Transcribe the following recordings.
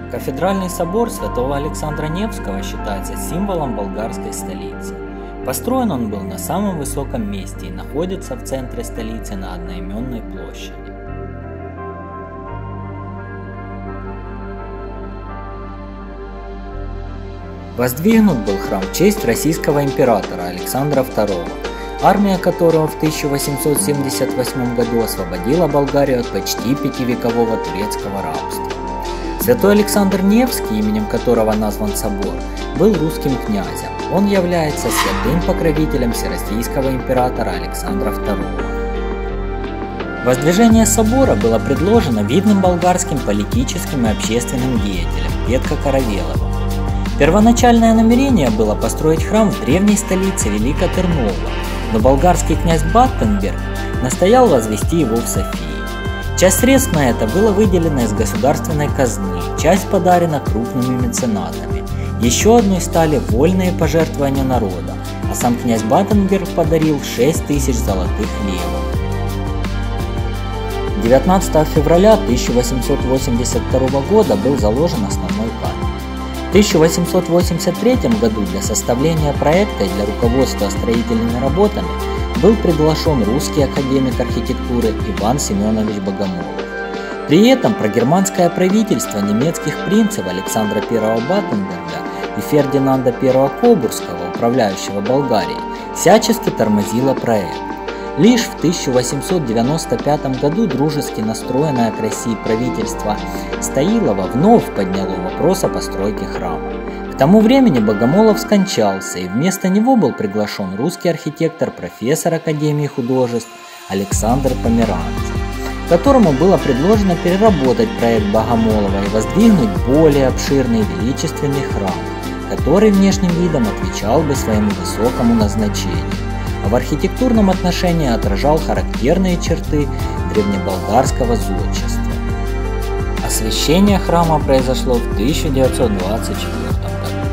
Кафедральный собор святого Александра Невского считается символом болгарской столицы. Построен он был на самом высоком месте и находится в центре столицы на одноименной площади. Воздвигнут был храм в честь российского императора Александра II, армия которого в 1878 году освободила Болгарию от почти пятивекового турецкого рабства. Святой Александр Невский, именем которого назван собор, был русским князем. Он является святым покровителем всероссийского императора Александра II. Воздвижение собора было предложено видным болгарским политическим и общественным деятелем Петко Каравеловым. Первоначальное намерение было построить храм в древней столице Велика Тырнова, но болгарский князь Баттенберг настоял возвести его в Софии. Часть средств на это было выделено из государственной казны, часть подарена крупными меценатами. Еще одной стали вольные пожертвования народа, а сам князь Баттенберг подарил 6000 золотых левов. 19 февраля 1882 года был заложен основной камень. В 1883 году для составления проекта и для руководства строительными работами был приглашен русский академик архитектуры Иван Семенович Богомолов. При этом прогерманское правительство немецких принцев Александра I Баттенберга и Фердинанда I Кобурского, управляющего Болгарией, всячески тормозило проект. Лишь в 1895 году дружески настроенное к России правительство Стоилова вновь подняло вопрос о постройке храма. К тому времени Богомолов скончался, и вместо него был приглашен русский архитектор, профессор Академии художеств Александр Померанцев, которому было предложено переработать проект Богомолова и воздвигнуть более обширный величественный храм, который внешним видом отвечал бы своему высокому назначению, а в архитектурном отношении отражал характерные черты древнеболгарского зодчества. Освящение храма произошло в 1924 году.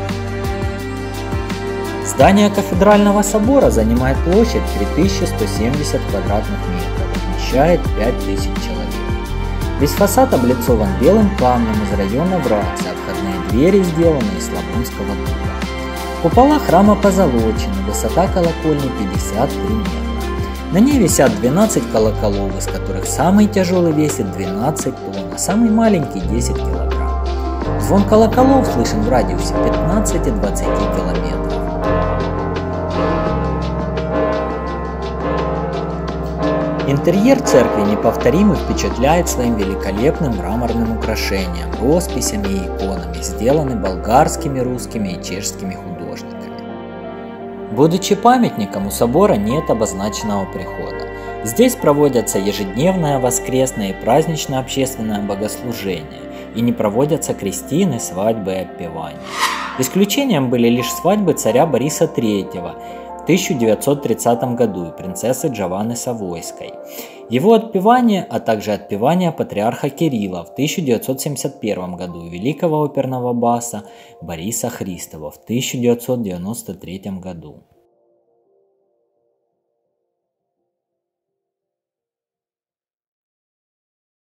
Здание кафедрального собора занимает площадь 3170 квадратных метров, вмещает 5000 человек. Весь фасад облицован белым камнем из района Враца, входные двери сделаны из славонского дуба. Купола храма позолочены, высота колокольни 53 метра. На ней висят 12 колоколов, из которых самый тяжелый весит 12 тонн, а самый маленький 10 килограмм. Звон колоколов слышен в радиусе 15-20 километров. Интерьер церкви неповторим и впечатляет своим великолепным мраморным украшением, росписями и иконами, сделаны болгарскими, русскими и чешскими художниками. Будучи памятником, у собора нет обозначенного прихода. Здесь проводятся ежедневное воскресное и празднично-общественное богослужение, и не проводятся крестины, свадьбы и отпевания. Исключением были лишь свадьбы царя Бориса III в 1930 году и принцессы Джованны Савойской, его отпевание, а также отпевание патриарха Кирилла в 1971 году и великого оперного баса Бориса Христова в 1993 году.